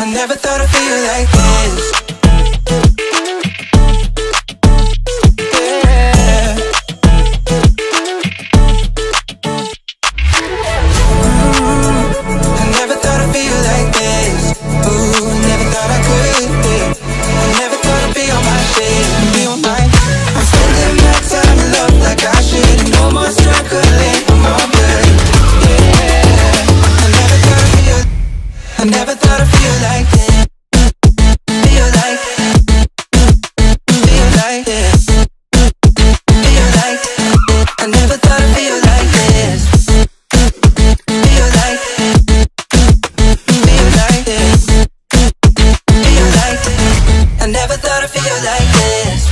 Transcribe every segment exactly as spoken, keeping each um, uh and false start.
I never thought I'd feel like this. Yeah. Ooh, I never thought I'd feel like this. Ooh, never thought I could. Yeah. I never thought I'd be on my shit, be on mine. I'm spending my time in love like I should. No more struggling for my blood. Yeah. I never thought I'd feel. I never thought I'd feel like this. Feel like. Feel like this. Feel like. I never thought I'd feel like this. Feel like. Feel like this. Feel like. I never thought I'd feel like this.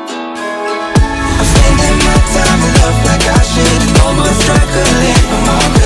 I'm spending my time in love like I should. No more struggling for my